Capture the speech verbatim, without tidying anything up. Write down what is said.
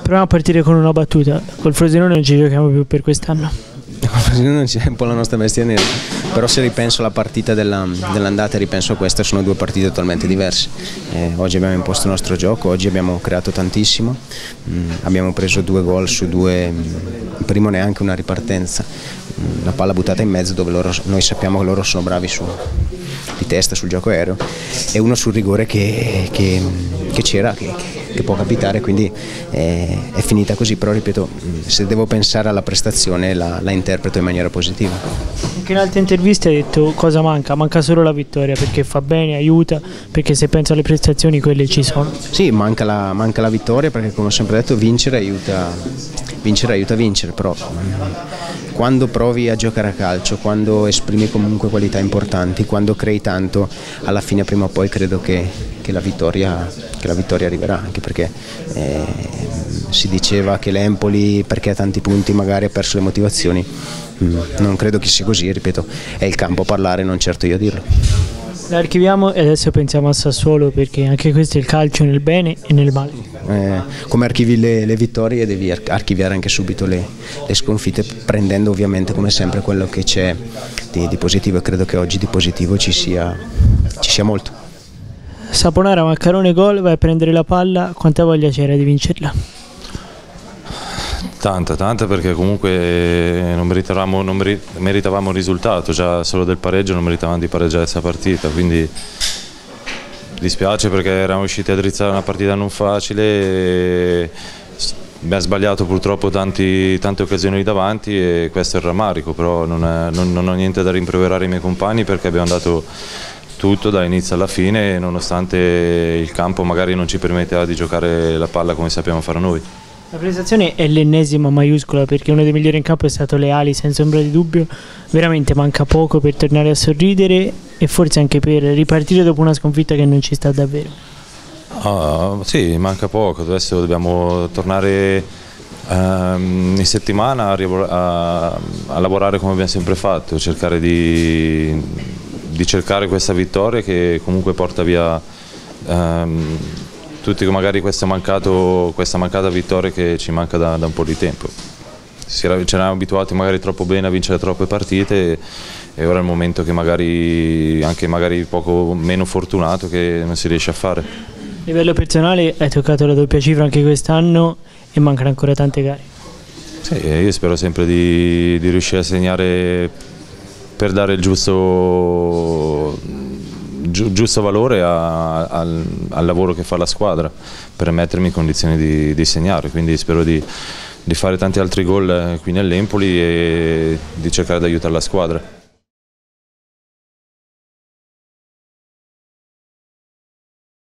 Proviamo a partire con una battuta. Col Frosinone non ci giochiamo più per quest'anno. Non c'è un po' la nostra bestia nera, però se ripenso alla partita dell'andata e ripenso a questa, sono due partite totalmente diverse. Eh, oggi abbiamo imposto il nostro gioco, oggi abbiamo creato tantissimo, mm, abbiamo preso due gol su due, mm, primo neanche una ripartenza, mm, la palla buttata in mezzo dove loro, noi sappiamo che loro sono bravi su, di testa sul gioco aereo, e uno sul rigore che, che, che c'era, che, che può capitare, quindi eh, è finita così, però ripeto, se devo pensare alla prestazione la, la interpreto in maniera positiva. Anche in altre interviste hai detto cosa manca, manca solo la vittoria, perché fa bene, aiuta, perché se penso alle prestazioni quelle ci sono. Sì, manca la, manca la vittoria, perché come ho sempre detto vincere aiuta, vincere aiuta a vincere, però quando provi a giocare a calcio, quando esprimi comunque qualità importanti, quando crei tanto, alla fine prima o poi credo che, che, la, vittoria, che la vittoria arriverà, anche perché eh, si diceva che l'Empoli, perché ha tanti punti, magari ha perso le motivazioni. Mm, non credo che sia così, ripeto, è il campo a parlare, non certo io a dirlo. La archiviamo e adesso pensiamo a Sassuolo, perché anche questo è il calcio nel bene e nel male. Eh, come archivi le, le vittorie devi archiviare anche subito le, le sconfitte, prendendo ovviamente come sempre quello che c'è di, di positivo, e credo che oggi di positivo ci sia, ci sia molto. Saponara, Maccarone gol, vai a prendere la palla, quanta voglia c'era di vincerla? Tanta, tanta, perché comunque non meritavamo, non meritavamo il risultato, già solo del pareggio non meritavamo di pareggiare questa partita, quindi dispiace perché eravamo riusciti a drizzare una partita non facile e abbiamo sbagliato purtroppo tanti, tante occasioni lì davanti, e questo è il rammarico, però non, è, non, non ho niente da rimproverare ai miei compagni, perché abbiamo dato tutto dall'inizio alla fine, nonostante il campo magari non ci permetteva di giocare la palla come sappiamo fare noi. La prestazione è l'ennesima maiuscola, perché uno dei migliori in campo è stato Leali, senza ombra di dubbio. Veramente manca poco per tornare a sorridere e forse anche per ripartire dopo una sconfitta che non ci sta davvero. Ah, sì, manca poco, adesso dobbiamo tornare um, in settimana a, a, a lavorare come abbiamo sempre fatto, cercare di, di cercare questa vittoria che comunque porta via um, tutti magari questo mancato, questa mancata vittoria che ci manca da, da un po' di tempo. Ci eravamo abituati magari troppo bene a vincere troppe partite, e, e ora è il momento che magari anche magari poco meno fortunato che non si riesce a fare. A livello personale hai toccato la doppia cifra anche quest'anno e mancano ancora tante gare. Sì, io spero sempre di, di riuscire a segnare per dare il giusto, gi, giusto valore a, al, al lavoro che fa la squadra, per mettermi in condizioni di, di segnare, quindi spero di, di fare tanti altri gol qui nell'Empoli e di cercare di aiutare la squadra.